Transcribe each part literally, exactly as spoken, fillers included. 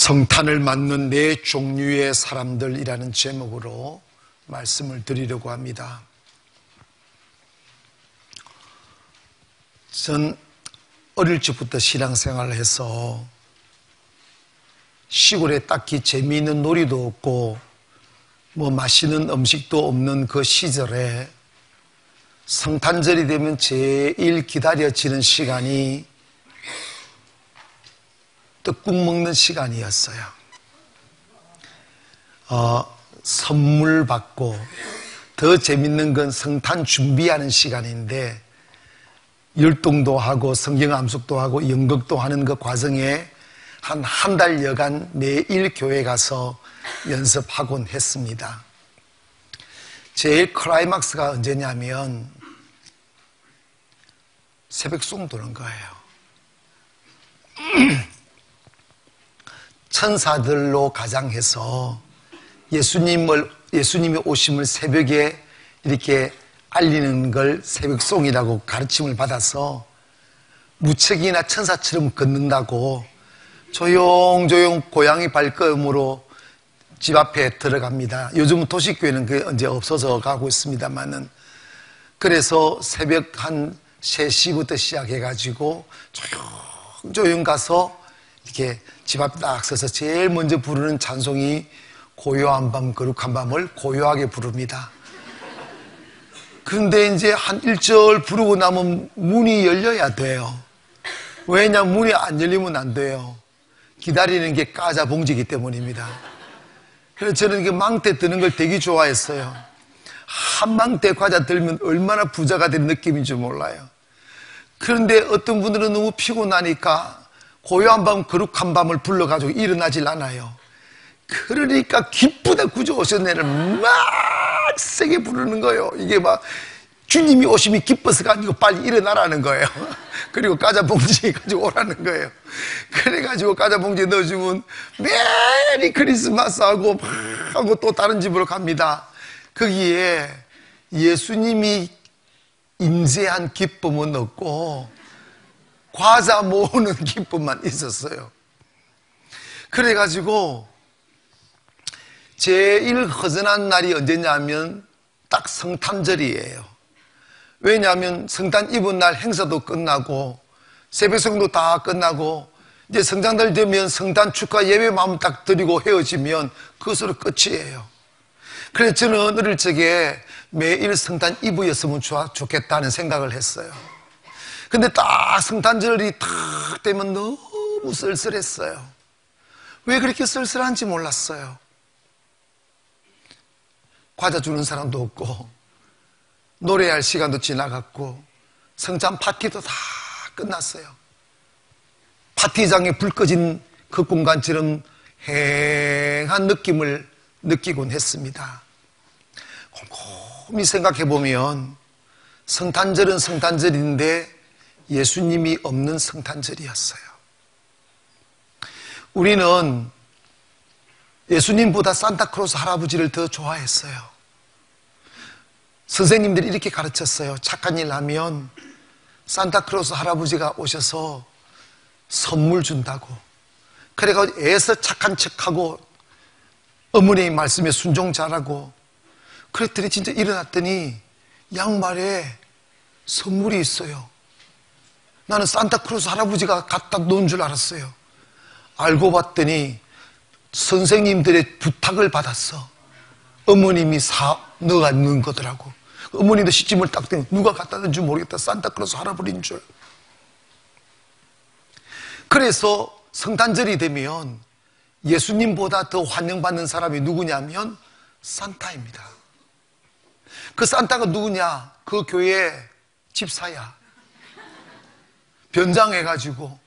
성탄을 맞는 네 종류의 사람들이라는 제목으로 말씀을 드리려고 합니다. 전 어릴 적부터 신앙생활을 해서 시골에 딱히 재미있는 놀이도 없고 뭐 맛있는 음식도 없는 그 시절에 성탄절이 되면 제일 기다려지는 시간이 떡국 먹는 시간이었어요. 어, 선물 받고 더 재밌는 건 성탄 준비하는 시간인데 율동도 하고 성경 암송도 하고 연극도 하는 그 과정에 한 한 달여간 매일 교회 가서 연습하곤 했습니다. 제일 클라이막스가 언제냐면 새벽송 도는 거예요. 천사들로 가장해서 예수님을, 예수님이 오심을 새벽에 이렇게 알리는 걸 새벽송이라고 가르침을 받아서 무척이나 천사처럼 걷는다고 조용조용 고양이 발걸음으로 집 앞에 들어갑니다. 요즘은 도시교회는 그게 이제 없어져 가고 있습니다만은. 그래서 새벽 한 세 시부터 시작해가지고 조용조용 가서 이렇게 집 앞에 딱 서서 제일 먼저 부르는 찬송이 고요한 밤 거룩한 밤을 고요하게 부릅니다. 그런데 이제 한 일 절 부르고 나면 문이 열려야 돼요. 왜냐하면 문이 안 열리면 안 돼요. 기다리는 게 까자봉지이기 때문입니다. 그래서 저는 그 망태 드는 걸 되게 좋아했어요. 한 망태 과자 들면 얼마나 부자가 된 느낌인지 몰라요. 그런데 어떤 분들은 너무 피곤하니까 고요한 밤 거룩한 밤을 불러가지고 일어나질 않아요. 그러니까 기쁘다 구주 오셨네를 막 세게 부르는 거예요. 이게 막 주님이 오심이 기뻐서가 아니고 빨리 일어나라는 거예요. 그리고 과자봉지 가지고 오라는 거예요. 그래가지고 과자봉지 넣어주면 메리 크리스마스 하고 막 하고 또 다른 집으로 갑니다. 거기에 예수님이 임재한 기쁨은 없고 과자 모으는 기쁨만 있었어요. 그래가지고 제일 허전한 날이 언제냐면 딱 성탄절이에요. 왜냐하면 성탄 이브 날 행사도 끝나고 새벽성도 다 끝나고 이제 성장들 되면 성탄 축하 예배만 딱 드리고 헤어지면 그것으로 끝이에요. 그래서 저는 어릴 적에 매일 성탄 이브였으면 좋겠다는 생각을 했어요. 근데 딱 성탄절이 딱 되면 너무 쓸쓸했어요. 왜 그렇게 쓸쓸한지 몰랐어요. 과자 주는 사람도 없고 노래할 시간도 지나갔고 성찬 파티도 다 끝났어요. 파티장에 불 꺼진 그 공간처럼 휑한 느낌을 느끼곤 했습니다. 곰곰이 생각해보면 성탄절은 성탄절인데 예수님이 없는 성탄절이었어요. 우리는 예수님보다 산타클로스 할아버지를 더 좋아했어요. 선생님들이 이렇게 가르쳤어요. 착한 일 하면 산타클로스 할아버지가 오셔서 선물 준다고. 그래가지고 애써 착한 척하고 어머니의 말씀에 순종 잘하고 그랬더니 진짜 일어났더니 양말에 선물이 있어요. 나는 산타클로스 할아버지가 갖다 놓은 줄 알았어요. 알고 봤더니 선생님들의 부탁을 받았어. 어머님이 사 넣어가 넣은 거더라고. 어머니도 시침을 딱 대고 누가 갖다 놓은 줄 모르겠다. 산타클로스 할아버지인 줄. 그래서 성탄절이 되면 예수님보다 더 환영받는 사람이 누구냐면 산타입니다. 그 산타가 누구냐? 그 교회 집사야. 변장해가지고.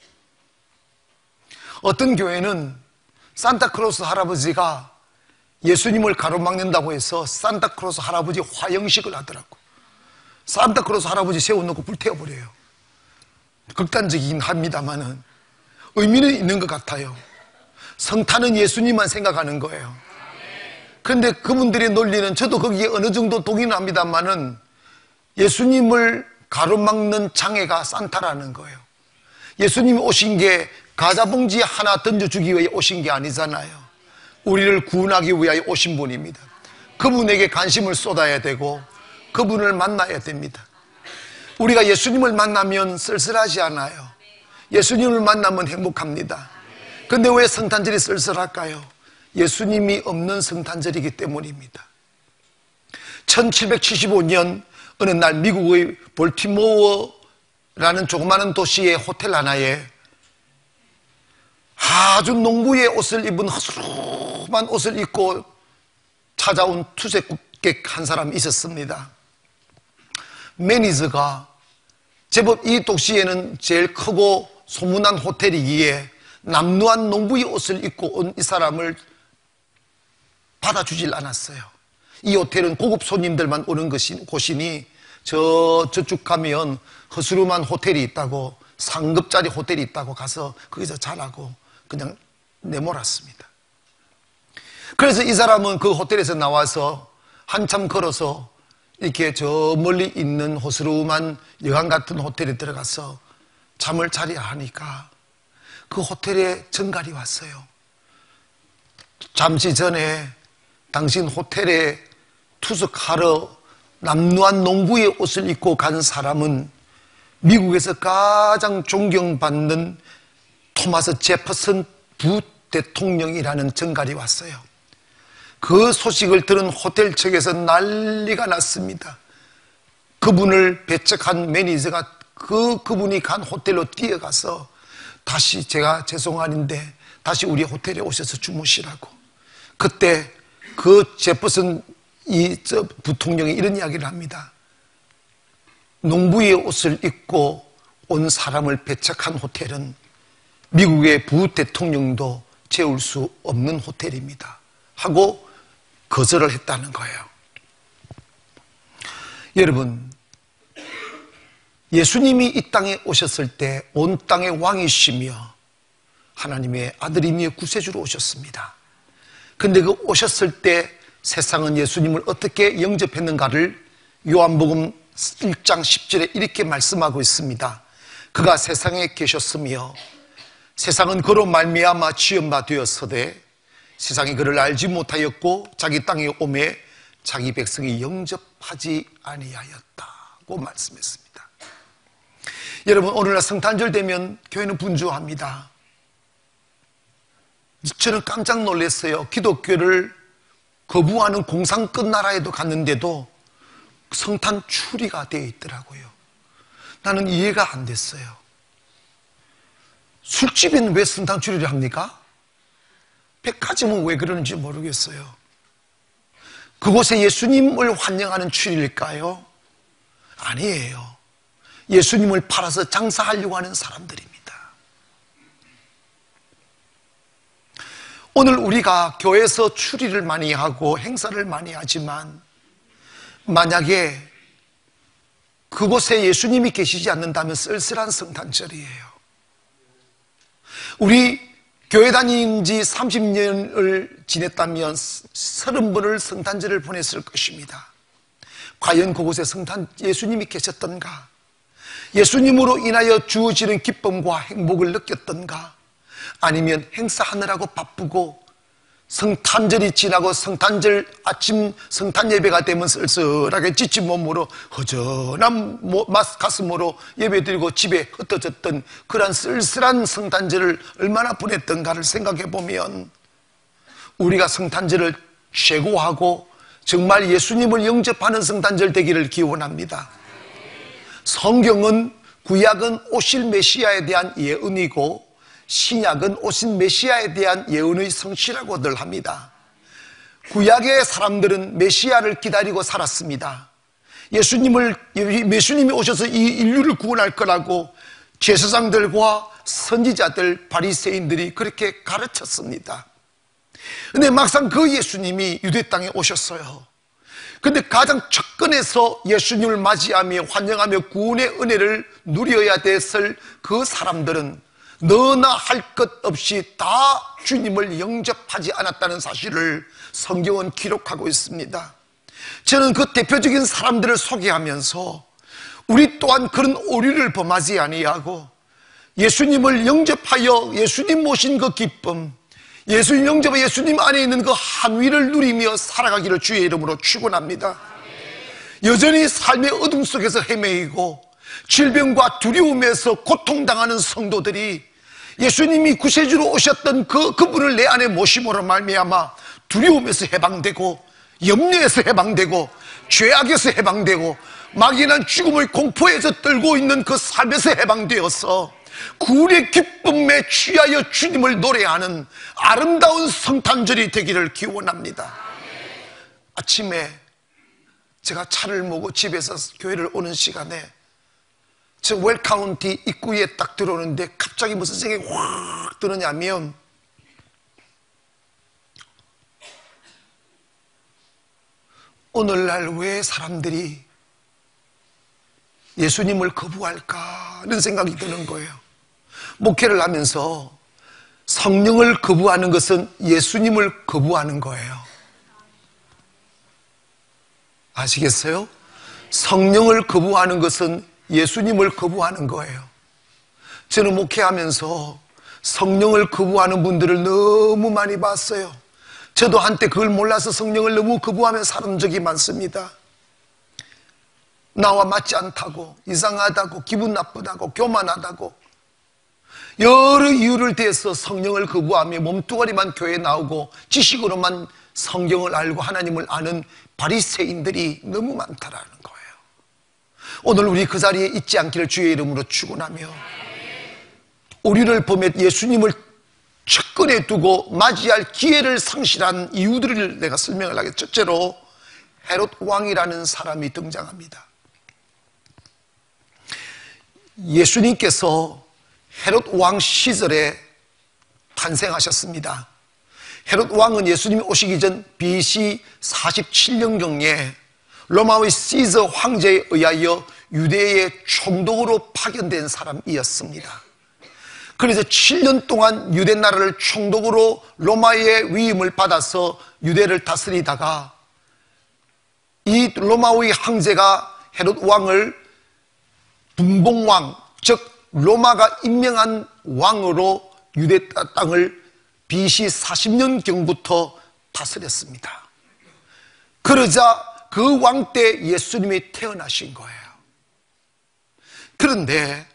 어떤 교회는 산타클로스 할아버지가 예수님을 가로막는다고 해서 산타클로스 할아버지 화형식을 하더라고. 산타클로스 할아버지 세워놓고 불태워버려요. 극단적이긴 합니다만은 의미는 있는 것 같아요. 성탄은 예수님만 생각하는 거예요. 그런데 그분들의 논리는 저도 거기에 어느 정도 동의는 합니다만은 예수님을 가로막는 장애가 산타라는 거예요. 예수님이 오신 게 과자 봉지 하나 던져주기 위해 오신 게 아니잖아요. 우리를 구원하기 위하여 오신 분입니다. 그분에게 관심을 쏟아야 되고 그분을 만나야 됩니다. 우리가 예수님을 만나면 쓸쓸하지 않아요. 예수님을 만나면 행복합니다. 근데 왜 성탄절이 쓸쓸할까요? 예수님이 없는 성탄절이기 때문입니다. 천칠백칠십오 년 어느 날 미국의 볼티모어라는 조그마한 도시의 호텔 하나에 아주 농부의 옷을 입은 허술한 옷을 입고 찾아온 투세국객 한 사람이 있었습니다. 매니저가 제법 이 도시에는 제일 크고 소문난 호텔이기에 남루한 농부의 옷을 입고 온 이 사람을 받아주질 않았어요. 이 호텔은 고급 손님들만 오는 것이, 곳이니 저, 저쪽 가면 허스름한 호텔이 있다고, 상급짜리 호텔이 있다고 가서 거기서 자라고 그냥 내몰았습니다. 그래서 이 사람은 그 호텔에서 나와서 한참 걸어서 이렇게 저 멀리 있는 허스름한 여관 같은 호텔에 들어가서 잠을 자려야 하니까 그 호텔에 전갈이 왔어요. 잠시 전에 당신 호텔에 투숙하러 남루한 농부의 옷을 입고 간 사람은 미국에서 가장 존경받는 토마스 제퍼슨 부대통령이라는 전갈이 왔어요. 그 소식을 들은 호텔 측에서 난리가 났습니다. 그분을 배척한 매니저가 그, 그분이 간 호텔로 뛰어가서 다시 제가 죄송한데 다시 우리 호텔에 오셔서 주무시라고. 그때 그 제퍼슨 이 저 부통령이 이런 이야기를 합니다. 농부의 옷을 입고 온 사람을 배척한 호텔은 미국의 부대통령도 채울 수 없는 호텔입니다. 하고 거절을 했다는 거예요. 여러분, 예수님이 이 땅에 오셨을 때 온 땅의 왕이시며 하나님의 아들이며 구세주로 오셨습니다. 근데 그 오셨을 때 세상은 예수님을 어떻게 영접했는가를 요한복음 일 장 십 절에 이렇게 말씀하고 있습니다. 그가 세상에 계셨으며 세상은 그로 말미암아 지은 바 되었으되 세상이 그를 알지 못하였고 자기 땅에 오매 자기 백성이 영접하지 아니하였다고 말씀했습니다. 여러분, 오늘날 성탄절 되면 교회는 분주합니다. 저는 깜짝 놀랐어요. 기독교를 거부하는 공산끝 나라에도 갔는데도 성탄 추리가 되어 있더라고요. 나는 이해가 안 됐어요. 술집에는 왜 성탄 추리를 합니까? 백화점은 왜 그러는지 모르겠어요. 그곳에 예수님을 환영하는 추리일까요? 아니에요. 예수님을 팔아서 장사하려고 하는 사람들입니다. 오늘 우리가 교회에서 추리를 많이 하고 행사를 많이 하지만 만약에 그곳에 예수님이 계시지 않는다면 쓸쓸한 성탄절이에요. 우리 교회 다닌 지 삼십 년을 지냈다면 서른 번을 성탄절을 보냈을 것입니다. 과연 그곳에 성탄 예수님이 계셨던가? 예수님으로 인하여 주어지는 기쁨과 행복을 느꼈던가? 아니면 행사하느라고 바쁘고 성탄절이 지나고 성탄절 아침 성탄 예배가 되면 쓸쓸하게 지친 몸으로 허전한 가슴으로 예배드리고 집에 흩어졌던 그런 쓸쓸한 성탄절을 얼마나 보냈던가를 생각해 보면 우리가 성탄절을 최고하고 정말 예수님을 영접하는 성탄절 되기를 기원합니다. 성경은 구약은 오실 메시아에 대한 예언이고 신약은 오신 메시아에 대한 예언의 성취라고들 합니다. 구약의 사람들은 메시아를 기다리고 살았습니다. 예수님을, 예수님이 오셔서 이 인류를 구원할 거라고 제사장들과 선지자들, 바리새인들이 그렇게 가르쳤습니다. 근데 막상 그 예수님이 유대 땅에 오셨어요. 근데 가장 첫근에서 예수님을 맞이하며 환영하며 구원의 은혜를 누려야 됐을 그 사람들은 너나 할 것 없이 다 주님을 영접하지 않았다는 사실을 성경은 기록하고 있습니다. 저는 그 대표적인 사람들을 소개하면서 우리 또한 그런 오류를 범하지 아니하고 예수님을 영접하여 예수님 모신 그 기쁨, 예수님 영접하 예수님 안에 있는 그 한위를 누리며 살아가기를 주의 이름으로 축원합니다. 여전히 삶의 어둠 속에서 헤매이고 질병과 두려움에서 고통당하는 성도들이 예수님이 구세주로 오셨던 그, 그분을 내 안에 모심으로 말미암아 두려움에서 해방되고 염려에서 해방되고 죄악에서 해방되고 막연한 죽음의 공포에서 떨고 있는 그 삶에서 해방되어서 구원의 기쁨에 취하여 주님을 노래하는 아름다운 성탄절이 되기를 기원합니다. 아침에 제가 차를 모고 집에서 교회를 오는 시간에 저 웰카운티 입구에 딱 들어오는데 갑자기 무슨 생각이 확 드느냐면 오늘날 왜 사람들이 예수님을 거부할까 하는 생각이 드는 거예요. 목회를 하면서 성령을 거부하는 것은 예수님을 거부하는 거예요. 아시겠어요? 성령을 거부하는 것은 예수님을 거부하는 거예요. 저는 목회하면서 성령을 거부하는 분들을 너무 많이 봤어요. 저도 한때 그걸 몰라서 성령을 너무 거부하며 살은 적이 많습니다. 나와 맞지 않다고, 이상하다고, 기분 나쁘다고, 교만하다고 여러 이유를 대해서 성령을 거부하며 몸뚱아리만 교회에 나오고 지식으로만 성경을 알고 하나님을 아는 바리새인들이 너무 많다라는 거예요. 오늘 우리 그 자리에 있지 않기를 주의 이름으로 축원하며 우리를 보며 예수님을 측근에 두고 맞이할 기회를 상실한 이유들을 내가 설명을 하겠습니다. 첫째로 헤롯 왕이라는 사람이 등장합니다. 예수님께서 헤롯 왕 시절에 탄생하셨습니다. 헤롯 왕은 예수님이 오시기 전 비씨 사십칠 년경에 로마의 시저 황제에 의하여 유대의 총독으로 파견된 사람이었습니다. 그래서 칠 년 동안 유대 나라를 총독으로 로마의 위임을 받아서 유대를 다스리다가 이 로마의 황제가 헤롯 왕을 분봉왕, 즉 로마가 임명한 왕으로 유대 땅을 비씨 사십 년경부터 다스렸습니다. 그러자 그 왕 때 예수님이 태어나신 거예요. 그런데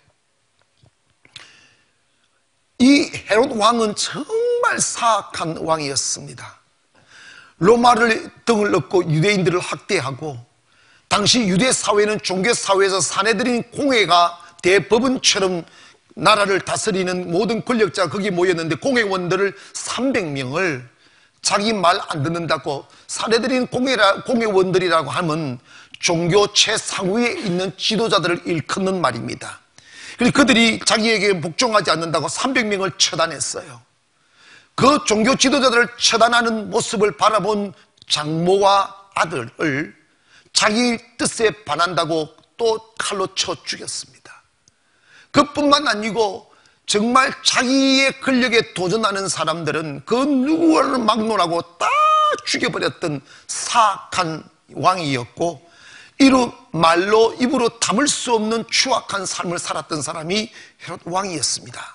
이 헤롯 왕은 정말 사악한 왕이었습니다. 로마를 등을 얻고 유대인들을 학대하고 당시 유대 사회는 종교 사회에서 사내들인 공회가 대법원처럼 나라를 다스리는 모든 권력자가 거기 모였는데 공회원들을 삼백 명을 자기 말 안 듣는다고 사내들인 공회라, 공회원들이라고 하면 종교 최상위에 있는 지도자들을 일컫는 말입니다. 그래서 그들이 자기에게 복종하지 않는다고 삼백 명을 처단했어요. 그 종교 지도자들을 처단하는 모습을 바라본 장모와 아들을 자기 뜻에 반한다고 또 칼로 쳐 죽였습니다. 그뿐만 아니고 정말 자기의 권력에 도전하는 사람들은 그 누구를 막론하고 다 죽여버렸던 사악한 왕이었고 이루 말로 입으로 담을 수 없는 추악한 삶을 살았던 사람이 헤롯 왕이었습니다.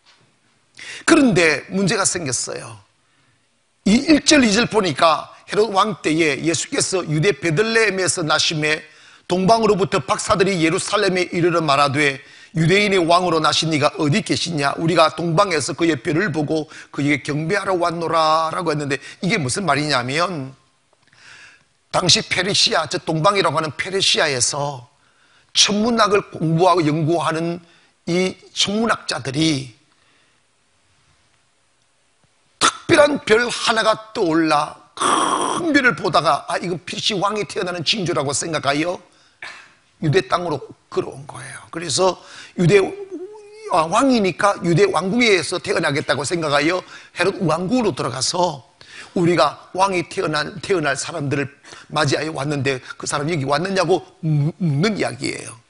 그런데 문제가 생겼어요. 이 일 절 이 절 보니까 헤롯 왕 때에 예수께서 유대 베들레헴에서 나심에 동방으로부터 박사들이 예루살렘에 이르러 말하되 유대인의 왕으로 나신 이가 어디 계시냐? 우리가 동방에서 그의 뼈를 보고 그에게 경배하러 왔노라 라고 했는데 이게 무슨 말이냐면 당시 페르시아, 저 동방이라고 하는 페르시아에서 천문학을 공부하고 연구하는 이 천문학자들이 특별한 별 하나가 떠올라 큰 별을 보다가 아 이거 필시 왕이 태어나는 징조라고 생각하여 유대 땅으로 걸어온 거예요. 그래서 유대 왕이니까 유대 왕궁에서 태어나겠다고 생각하여 헤롯 왕궁으로 들어가서 우리가 왕이 태어날, 태어날 사람들을 맞이하여 왔는데 그 사람 여기 왔느냐고 묻는 이야기예요.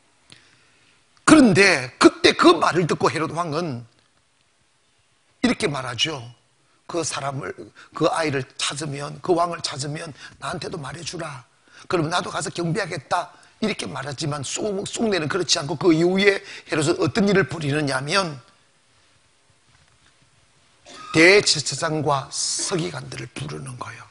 그런데 그때 그 말을 듣고 헤롯 왕은 이렇게 말하죠. 그 사람을, 그 아이를 찾으면, 그 왕을 찾으면 나한테도 말해주라. 그러면 나도 가서 경배하겠다. 이렇게 말하지만 쑥, 쑥내는 그렇지 않고 그 이후에 헤롯은 어떤 일을 벌이느냐 하면 대제사장과 서기관들을 부르는 거예요.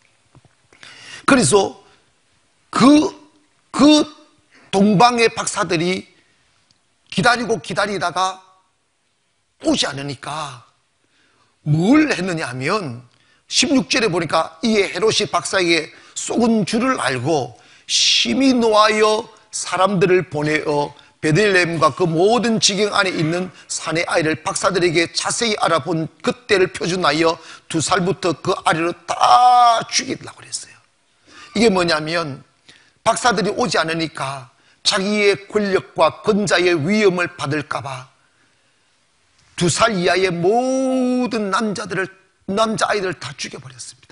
그래서 그, 그 동방의 박사들이 기다리고 기다리다가 오지 않으니까 뭘 했느냐 하면 십육 절에 보니까 이에 헤롯이 박사에게 쏘은 줄을 알고 심히 노하여 사람들을 보내어 베들레헴과 그 모든 지경 안에 있는 사내 아이를 박사들에게 자세히 알아본 그때를 표준하여 두 살부터 그 아래로 다 죽이려고 그랬어요. 이게 뭐냐면 박사들이 오지 않으니까 자기의 권력과 권자의 위험을 받을까봐 두 살 이하의 모든 남자들을, 남자아이들을 다 죽여버렸습니다.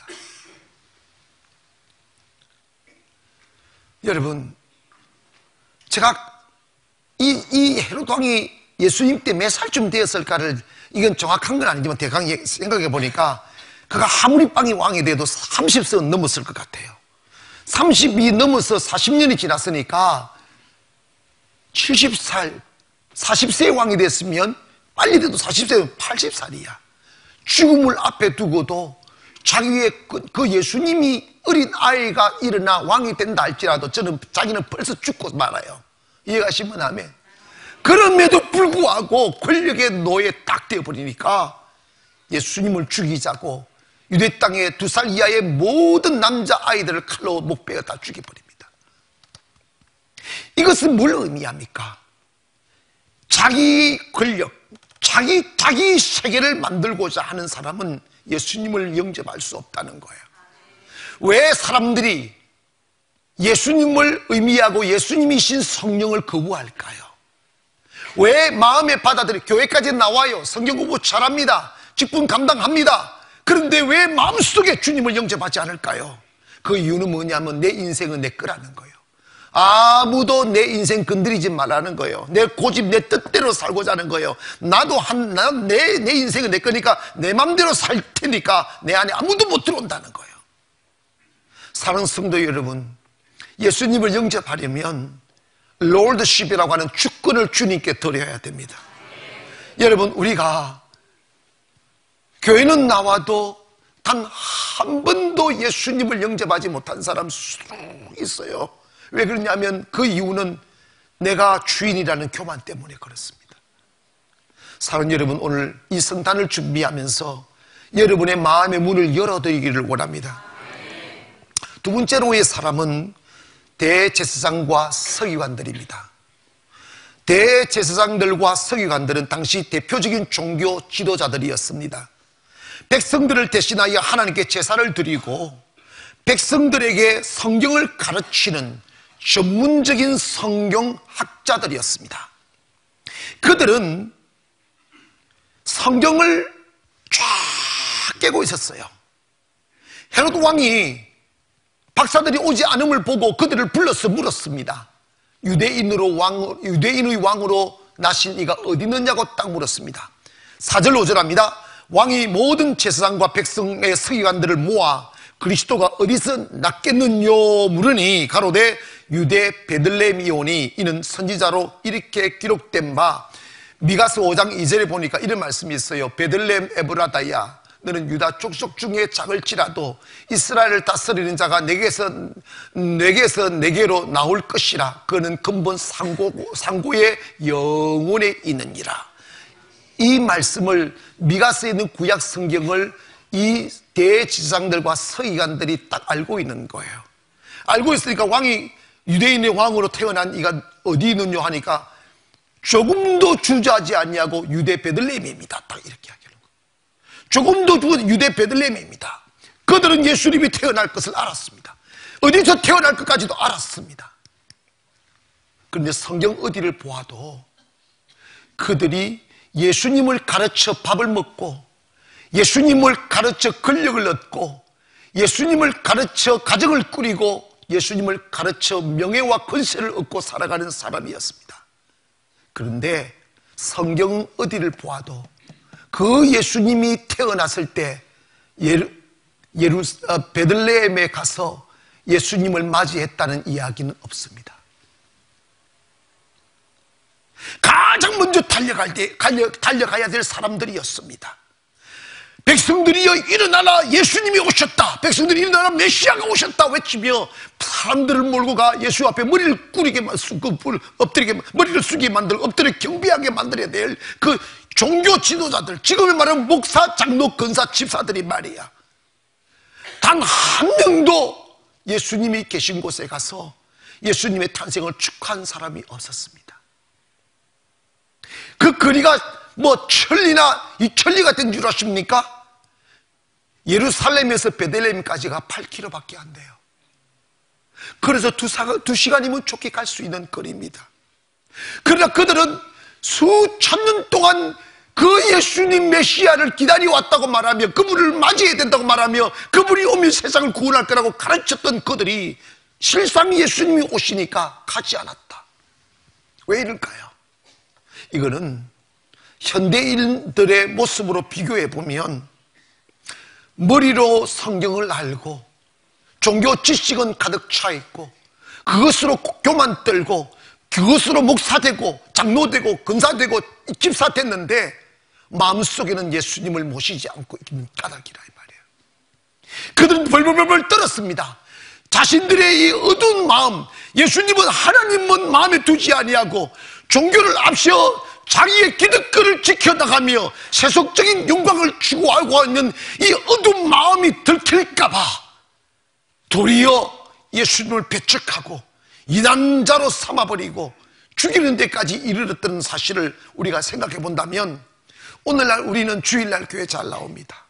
여러분, 제가 이, 이 헤롯 왕이 예수님 때 몇 살쯤 되었을까를, 이건 정확한 건 아니지만 대강 생각해 보니까 그가 아무리 빵이 왕이 돼도 삼십 세는 넘었을 것 같아요. 삼십이 넘어서 사십 년이 지났으니까 칠십 살, 사십 세의 왕이 됐으면 빨리 돼도 사십 세면 팔십 살이야. 죽음을 앞에 두고도 자기의 그, 그 예수님이 어린 아이가 일어나 왕이 된다 할지라도 저는 자기는 벌써 죽고 말아요. 이해가시면 아멘. 그럼에도 불구하고 권력의 노예에 딱 되어버리니까 예수님을 죽이자고 유대 땅의 두 살 이하의 모든 남자아이들을 칼로 목베어 다 죽여버립니다. 이것은 뭘 의미합니까? 자기 권력, 자기, 자기 세계를 만들고자 하는 사람은 예수님을 영접할 수 없다는 거예요. 왜 사람들이 예수님을 의미하고 예수님이신 성령을 거부할까요? 왜 마음에 받아들여 교회까지 나와요. 성경 공부 잘합니다. 직분 감당합니다. 그런데 왜 마음속에 주님을 영접하지 않을까요? 그 이유는 뭐냐면 내 인생은 내 거라는 거예요. 아무도 내 인생 건드리지 말라는 거예요. 내 고집, 내 뜻대로 살고자 하는 거예요. 나도 한, 내, 내 인생은 내 거니까 내 맘대로 살 테니까 내 안에 아무도 못 들어온다는 거예요. 사랑하는 성도 여러분, 예수님을 영접하려면 롤드십이라고 하는 주권을 주님께 드려야 됩니다. 여러분, 우리가 교회는 나와도 단 한 번도 예수님을 영접하지 못한 사람 수도 있어요. 왜 그러냐면 그 이유는 내가 주인이라는 교만 때문에 그렇습니다. 사랑하는 여러분, 오늘 이 성탄을 준비하면서 여러분의 마음의 문을 열어드리기를 원합니다. 두 번째로의 사람은 대제사장과 서기관들입니다. 대제사장들과 서기관들은 당시 대표적인 종교 지도자들이었습니다. 백성들을 대신하여 하나님께 제사를 드리고 백성들에게 성경을 가르치는 전문적인 성경학자들이었습니다. 그들은 성경을 쫙 깨고 있었어요. 헤롯 왕이 박사들이 오지 않음을 보고 그들을 불러서 물었습니다. 유대인으로 왕, 유대인의 왕으로 나신 이가 어디 있느냐고 딱 물었습니다. 사 절 오 절 합니다. 왕이 모든 제사장과 백성의 서기관들을 모아 그리스도가 어디서 났겠느냐 물으니 가로되 유대 베들레헴이오니 이는 선지자로 이렇게 기록된 바 미가서 오 장 이 절에 보니까 이런 말씀이 있어요. 베들레헴 에브라다야 너는 유다 족속 중에 작을지라도 이스라엘을 다스리는 자가 내게서 내게서 내게로 나올 것이라. 그는 근본 상고, 상고의 영혼에 있느니라. 이 말씀을 미가서에 있는 구약 성경을 이 대제사장들과 서기관들이 딱 알고 있는 거예요. 알고 있으니까 왕이 유대인의 왕으로 태어난 이가 어디 있느냐 하니까 조금도 주저하지 않냐고 유대 베들레헴입니다. 딱 이렇게 하는 거예요. 조금도 주저 유대 베들레헴입니다. 그들은 예수님이 태어날 것을 알았습니다. 어디서 태어날 것까지도 알았습니다. 그런데 성경 어디를 보아도 그들이 예수님을 가르쳐 밥을 먹고 예수님을 가르쳐 권력을 얻고 예수님을 가르쳐 가정을 꾸리고 예수님을 가르쳐 명예와 권세를 얻고 살아가는 사람이었습니다. 그런데 성경 어디를 보아도 그 예수님이 태어났을 때 예루, 예루, 베들레헴에 가서 예수님을 맞이했다는 이야기는 없습니다. 가장 먼저 달려갈 때, 달려, 달려가야 될 사람들이었습니다. 백성들이여 일어나라, 예수님이 오셨다. 백성들이 일어나라, 메시아가 오셨다 외치며 사람들을 몰고 가 예수 앞에 머리를 꾸리게 엎드리게, 머리를 숙이게 만들고 엎드려 경배하게 만들어야 될 그 종교 지도자들, 지금의 말하면 목사, 장로, 권사, 집사들이 말이야. 단 한 명도 예수님이 계신 곳에 가서 예수님의 탄생을 축하한 사람이 없었습니다. 그 거리가 뭐 천리나 이 천리 같은 줄 아십니까? 예루살렘에서 베들레헴까지가 팔 킬로미터밖에 안 돼요. 그래서 두, 사, 두 시간이면 좋게 갈 수 있는 거리입니다. 그러나 그들은 수천 년 동안 그 예수님 메시아를 기다려왔다고 말하며 그분을 맞이해야 된다고 말하며 그분이 오면 세상을 구원할 거라고 가르쳤던 그들이 실상 예수님이 오시니까 가지 않았다. 왜 이럴까요? 이거는 현대인들의 모습으로 비교해 보면 머리로 성경을 알고 종교 지식은 가득 차 있고 그것으로 교만 떨고 그것으로 목사 되고 장로 되고 권사 되고 집사 됐는데 마음속에는 예수님을 모시지 않고 있는 까닭이라 이 말이에요. 그들은 벌벌벌벌 떨었습니다. 자신들의 이 어두운 마음, 예수님은 하나님은 마음에 두지 아니하고 종교를 앞세워 자기의 기득권을 지켜나가며 세속적인 영광을 추구하고 있는 이 어두운 마음이 들킬까봐 도리어 예수님을 배척하고 이단자로 삼아버리고 죽이는 데까지 이르렀던 사실을 우리가 생각해 본다면 오늘날 우리는 주일날 교회 잘 나옵니다.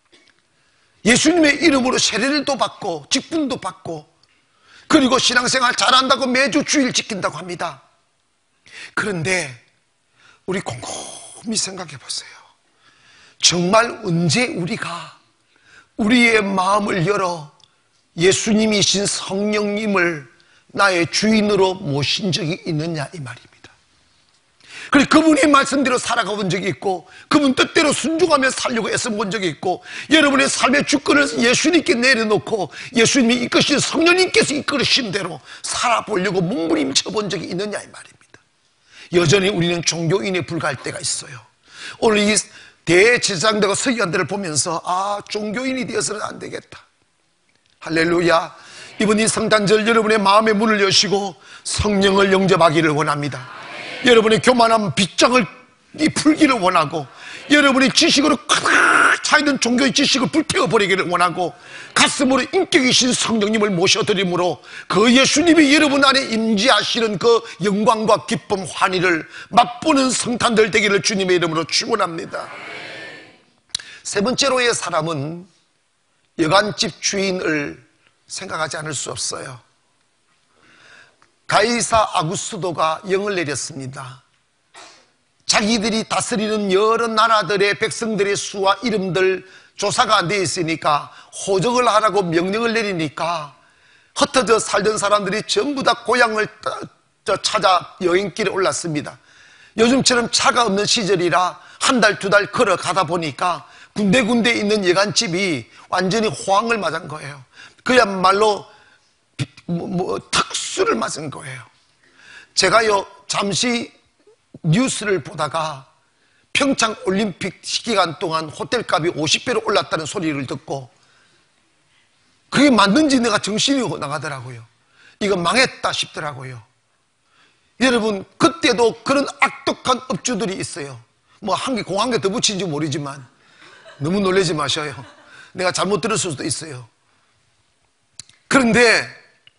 예수님의 이름으로 세례도 받고 직분도 받고 그리고 신앙생활 잘한다고 매주 주일 지킨다고 합니다. 그런데 우리 곰곰이 생각해 보세요. 정말 언제 우리가 우리의 마음을 열어 예수님이신 성령님을 나의 주인으로 모신 적이 있느냐 이 말입니다. 그래서 그분의 말씀대로 살아가 본 적이 있고 그분 뜻대로 순종하며 살려고 애써본 적이 있고 여러분의 삶의 주권을 예수님께 내려놓고 예수님이 이끄신 성령님께서 이끌으신 대로 살아보려고 몸부림쳐 본 적이 있느냐 이 말입니다. 여전히 우리는 종교인에 불과할 때가 있어요. 오늘 이 대제사장들과 서기관들을 보면서 아 종교인이 되어서는 안 되겠다. 할렐루야. 이번 이 성탄절 여러분의 마음의 문을 여시고 성령을 영접하기를 원합니다. 여러분의 교만한 빗장을 풀기를 원하고 여러분의 지식으로 가득 차있는 종교의 지식을 불태워버리기를 원하고 가슴으로 인격이신 성령님을 모셔드림으로 그 예수님이 여러분 안에 임재하시는 그 영광과 기쁨 환희를 맛보는 성탄절 되기를 주님의 이름으로 축원합니다. 세 번째로의 사람은 여관집 주인을 생각하지 않을 수 없어요. 가이사 아구스도가 영을 내렸습니다. 자기들이 다스리는 여러 나라들의 백성들의 수와 이름들 조사가 안 되어 있으니까 호적을 하라고 명령을 내리니까 흩어져 살던 사람들이 전부 다 고향을 찾아 여행길에 올랐습니다. 요즘처럼 차가 없는 시절이라 한 달, 두 달 걸어가다 보니까 군데군데 있는 여관집이 완전히 호황을 맞은 거예요. 그야말로 뭐, 뭐, 특수를 맞은 거예요. 제가요 잠시 뉴스를 보다가 평창 올림픽 기간 동안 호텔값이 오십 배로 올랐다는 소리를 듣고 그게 맞는지 내가 정신이 나가더라고요. 이거 망했다 싶더라고요. 여러분 그때도 그런 악독한 업주들이 있어요. 뭐 한 개 공 한 개 더 붙인지 모르지만 너무 놀라지 마셔요. 내가 잘못 들었을 수도 있어요. 그런데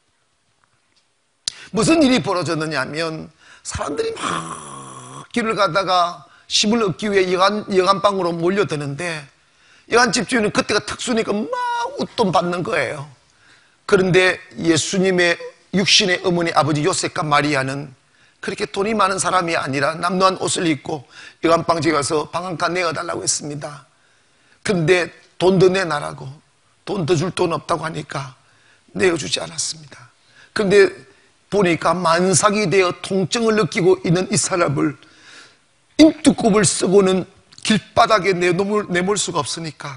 무슨 일이 벌어졌느냐 하면 사람들이 막 길을 가다가 힘을 얻기 위해 여관, 여관방으로 몰려드는데 여관집 주인은 그때가 특수니까 막 웃돈 받는 거예요. 그런데 예수님의 육신의 어머니 아버지 요셉과 마리아는 그렇게 돈이 많은 사람이 아니라 남루한 옷을 입고 여관방집에 가서 방 한 칸 내어달라고 했습니다. 그런데 돈 더 내놔라고 돈 더 줄 돈 없다고 하니까 내어주지 않았습니다. 그런데 보니까 만삭이 되어 통증을 느끼고 있는 이 사람을 인두껍을 쓰고는 길바닥에 내몰, 내몰 수가 없으니까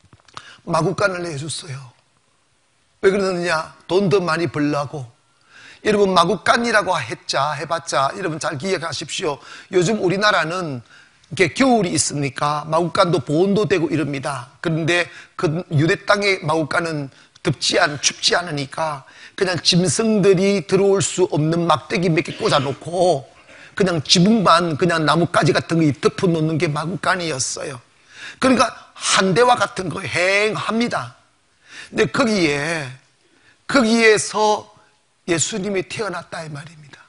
마구간을 내줬어요. 왜 그러느냐? 돈 더 많이 벌라고 여러분 마구간이라고 했자 해봤자 여러분 잘 기억하십시오. 요즘 우리나라는 이렇게 겨울이 있으니까 마구간도 보온도 되고 이럽니다. 그런데 그 유대 땅의 마구간은 덥지 않, 춥지 않으니까 그냥 짐승들이 들어올 수 없는 막대기 몇 개 꽂아놓고 그냥 지붕만 그냥 나뭇가지 같은 거 덮어 놓는 게 마구간이었어요. 그러니까 한 대와 같은 거 행합니다. 근데 거기에 거기에서 예수님이 태어났다 이 말입니다.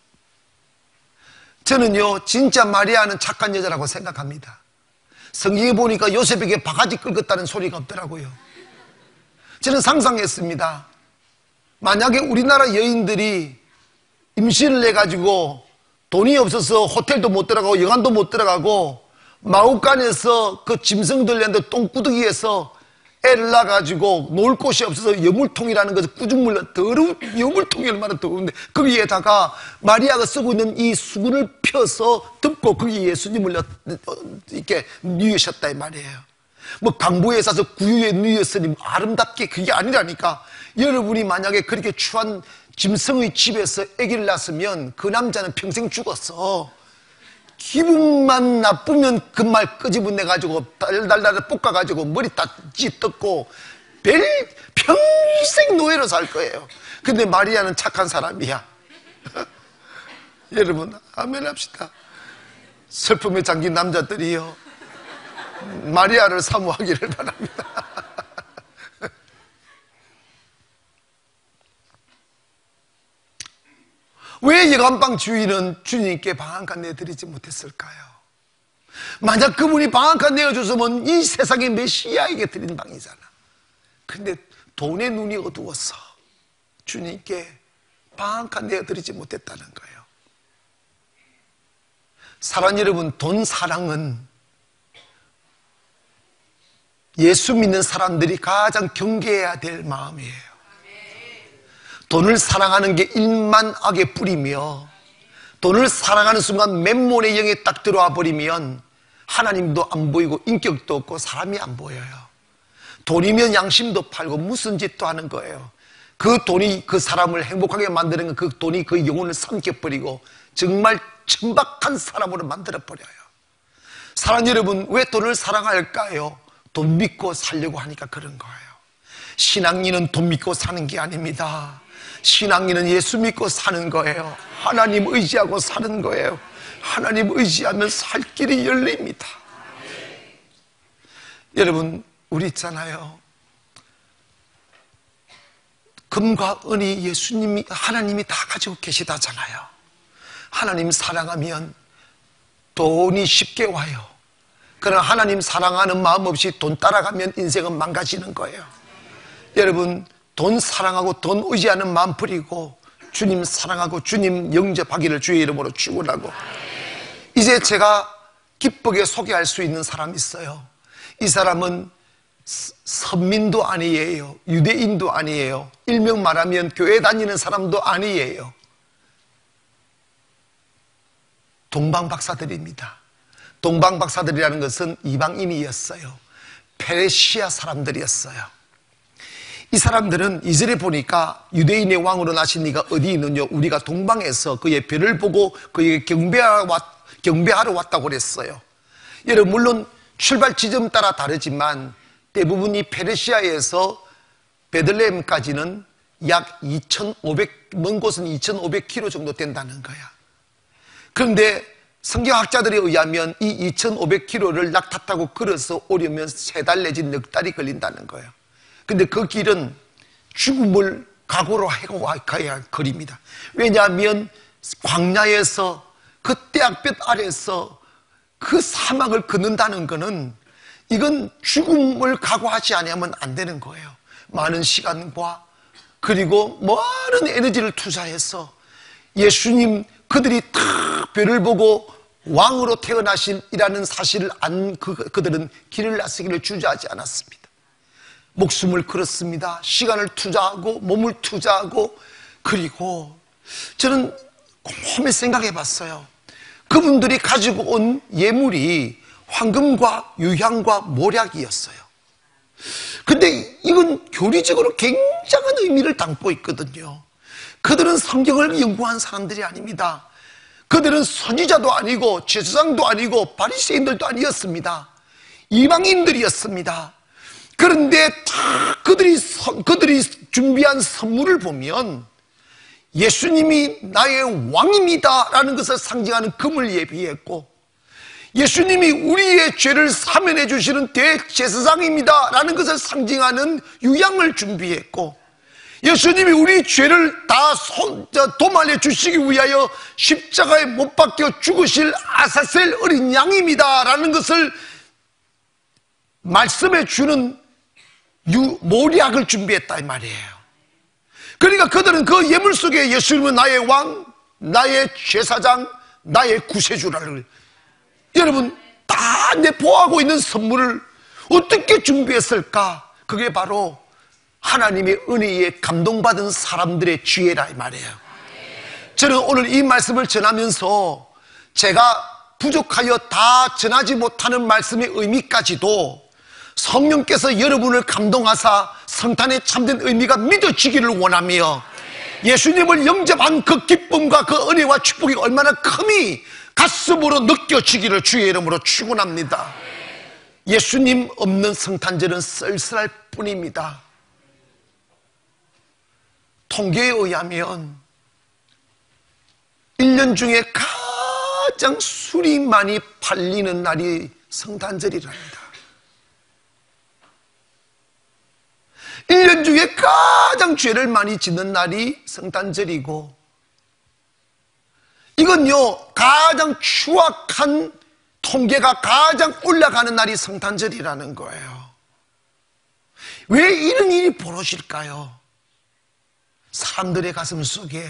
저는요 진짜 마리아는 착한 여자라고 생각합니다. 성경에 보니까 요셉에게 바가지 긁었다는 소리가 없더라고요. 저는 상상했습니다. 만약에 우리나라 여인들이 임신을 해가지고 돈이 없어서 호텔도 못 들어가고 여관도 못 들어가고 마구간에서 그 짐승들한테 똥구덩이에서 애를 낳아가지고 놀 곳이 없어서 여물통이라는 것을 꾸중물로 더러운 여물통이 얼마나 더러운데 거기에다가 마리아가 쓰고 있는 이 수건을 펴서 덮고 거기에 예수님을 이렇게 누이셨다 이 말이에요. 뭐 강부에 사서 구유에 누이었으니 아름답게 그게 아니라니까. 여러분이 만약에 그렇게 추한 짐승의 집에서 아기를 낳았으면 그 남자는 평생 죽었어. 기분만 나쁘면 그 말 끄집어내가지고 달달달 볶아가지고 머리 다 찢었고 별 평생 노예로 살 거예요. 근데 마리아는 착한 사람이야. 여러분 아멘 합시다. 슬픔에 잠긴 남자들이요 마리아를 사모하기를 바랍니다. 왜 여관방 주인은 주님께 방 한 칸 내드리지 못했을까요? 만약 그분이 방 한 칸 내어줬으면 이 세상의 메시아에게 드린 방이잖아. 근데 돈의 눈이 어두워서 주님께 방 한 칸 내어드리지 못했다는 거예요. 사랑 여러분, 돈 사랑은 예수 믿는 사람들이 가장 경계해야 될 마음이에요. 돈을 사랑하는 게 일만악의 뿌리며 돈을 사랑하는 순간 맨몬의 영에 딱 들어와 버리면 하나님도 안 보이고 인격도 없고 사람이 안 보여요. 돈이면 양심도 팔고 무슨 짓도 하는 거예요. 그 돈이 그 사람을 행복하게 만드는 건 그 돈이 그 영혼을 삼켜버리고 정말 천박한 사람으로 만들어버려요. 사랑 여러분, 왜 돈을 사랑할까요? 돈 믿고 살려고 하니까 그런 거예요. 신앙인은 돈 믿고 사는 게 아닙니다. 신앙인은 예수 믿고 사는 거예요. 하나님 의지하고 사는 거예요. 하나님 의지하면 살 길이 열립니다. 여러분, 우리 있잖아요. 금과 은이 예수님이, 하나님이 다 가지고 계시다잖아요. 하나님 사랑하면 돈이 쉽게 와요. 그러나 하나님 사랑하는 마음 없이 돈 따라가면 인생은 망가지는 거예요. 여러분, 돈 사랑하고 돈 의지하는 마음 버리고 주님 사랑하고 주님 영접하기를 주의 이름으로 축원하고, 이제 제가 기쁘게 소개할 수 있는 사람이 있어요. 이 사람은 선민도 아니에요. 유대인도 아니에요. 일명 말하면 교회 다니는 사람도 아니에요. 동방박사들입니다. 동방박사들이라는 것은 이방인이었어요. 페르시아 사람들이었어요. 이 사람들은 이절에 보니까 유대인의 왕으로 나신 이가 어디 있느냐, 우리가 동방에서 그의 별을 보고 그에게 경배하러, 왔, 경배하러 왔다고 그랬어요. 여러분, 물론 출발 지점 따라 다르지만 대부분이 페르시아에서 베들레헴까지는 약 이천오백, 먼 곳은 이천오백 킬로미터 정도 된다는 거야. 그런데 성경학자들에 의하면 이 이천오백 킬로미터를 낙타 타고 걸어서 오려면 세 달 내지 넉 달이 걸린다는 거예요. 근데 그 길은 죽음을 각오로 하고 가야 할 거리입니다. 왜냐하면 광야에서 그 떼약볕 아래에서 그 사막을 걷는다는 것은 이건 죽음을 각오하지 않으면 안 되는 거예요. 많은 시간과 그리고 많은 에너지를 투자해서 예수님, 그들이 탁 별을 보고 왕으로 태어나신이라는 사실을 안 그, 그들은 길을 나서기를 주저하지 않았습니다. 목숨을 걸었습니다. 시간을 투자하고 몸을 투자하고, 그리고 저는 곰곰이 생각해 봤어요. 그분들이 가지고 온 예물이 황금과 유향과 모략이었어요. 근데 이건 교리적으로 굉장한 의미를 담고 있거든요. 그들은 성경을 연구한 사람들이 아닙니다. 그들은 선지자도 아니고 제사장도 아니고 바리새인들도 아니었습니다. 이방인들이었습니다. 그런데 다 그들이 그들이 준비한 선물을 보면 예수님이 나의 왕입니다 라는 것을 상징하는 금을 예비했고, 예수님이 우리의 죄를 사면해 주시는 대제사장입니다 라는 것을 상징하는 유향을 준비했고, 예수님이 우리 죄를 다 손, 도말해 주시기 위하여 십자가에 못 박혀 죽으실 아사셀 어린 양입니다 라는 것을 말씀해 주는 유, 모략을 준비했다 이 말이에요. 그러니까 그들은 그 예물 속에 예수님은 나의 왕, 나의 제사장, 나의 구세주라를, 여러분 다 내포하고 있는 선물을 어떻게 준비했을까? 그게 바로 하나님의 은혜에 감동받은 사람들의 지혜라 이 말이에요. 저는 오늘 이 말씀을 전하면서 제가 부족하여 다 전하지 못하는 말씀의 의미까지도 성령께서 여러분을 감동하사 성탄의 참된 의미가 믿어지기를 원하며, 예수님을 영접한 그 기쁨과 그 은혜와 축복이 얼마나 큼이 가슴으로 느껴지기를 주의 이름으로 축원합니다. 예수님 없는 성탄절은 쓸쓸할 뿐입니다. 통계에 의하면 일 년 중에 가장 술이 많이 팔리는 날이 성탄절이랍니다. 일 년 중에 가장 죄를 많이 짓는 날이 성탄절이고, 이건요 가장 추악한 통계가 가장 올라가는 날이 성탄절이라는 거예요. 왜 이런 일이 벌어질까요? 사람들의 가슴 속에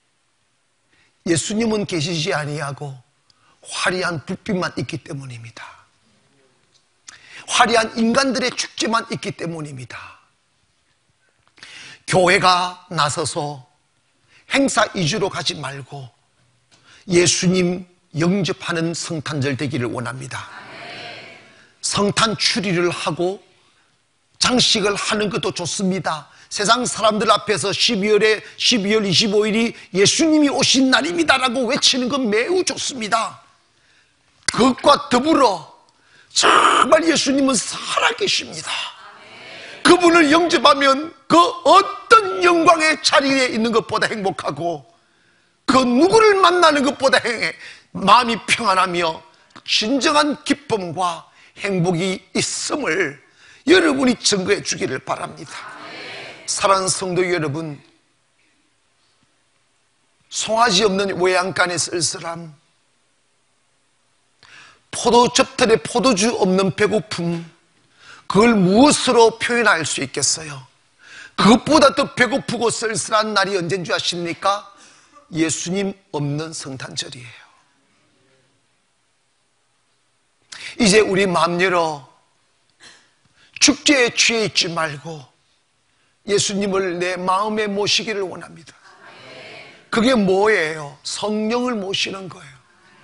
예수님은 계시지 아니하고 화려한 불빛만 있기 때문입니다. 화려한 인간들의 축제만 있기 때문입니다. 교회가 나서서 행사 위주로 가지 말고 예수님 영접하는 성탄절 되기를 원합니다. 성탄 추리를 하고 장식을 하는 것도 좋습니다. 세상 사람들 앞에서 십이월에 십이월 이십오일이 예수님이 오신 날입니다라고 외치는 건 매우 좋습니다. 그것과 더불어 정말 예수님은 살아계십니다. 그분을 영접하면 그 어떤 영광의 자리에 있는 것보다 행복하고, 그 누구를 만나는 것보다 행, 마음이 평안하며 진정한 기쁨과 행복이 있음을 여러분이 증거해 주기를 바랍니다. 사랑하는 성도 여러분, 송아지 없는 외양간의 쓸쓸함, 포도 접털에 포도주 없는 배고픔, 그걸 무엇으로 표현할 수 있겠어요? 그것보다 더 배고프고 쓸쓸한 날이 언제인 줄 아십니까? 예수님 없는 성탄절이에요. 이제 우리 마음 열어 축제에 취해 있지 말고 예수님을 내 마음에 모시기를 원합니다. 그게 뭐예요? 성령을 모시는 거예요.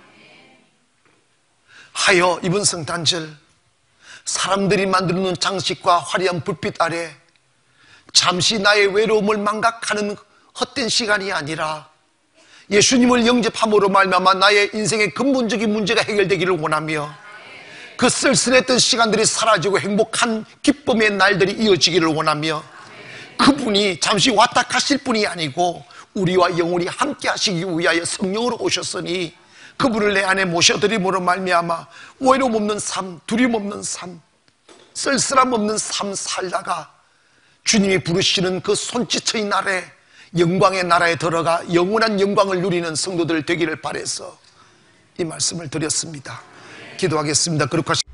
하여 이번 성탄절 사람들이 만들어놓은 장식과 화려한 불빛 아래 잠시 나의 외로움을 망각하는 헛된 시간이 아니라 예수님을 영접함으로 말미암아 나의 인생의 근본적인 문제가 해결되기를 원하며, 그 쓸쓸했던 시간들이 사라지고 행복한 기쁨의 날들이 이어지기를 원하며, 그분이 잠시 왔다 가실 분이 아니고 우리와 영원히 함께 하시기 위하여 성령으로 오셨으니 그분을 내 안에 모셔드림으로 말미암아 외로움 없는 삶, 두려움 없는 삶, 쓸쓸함 없는 삶 살다가 주님이 부르시는 그 손짓의 날에 영광의 나라에 들어가 영원한 영광을 누리는 성도들 되기를 바라서 이 말씀을 드렸습니다. 기도하겠습니다. 그렇게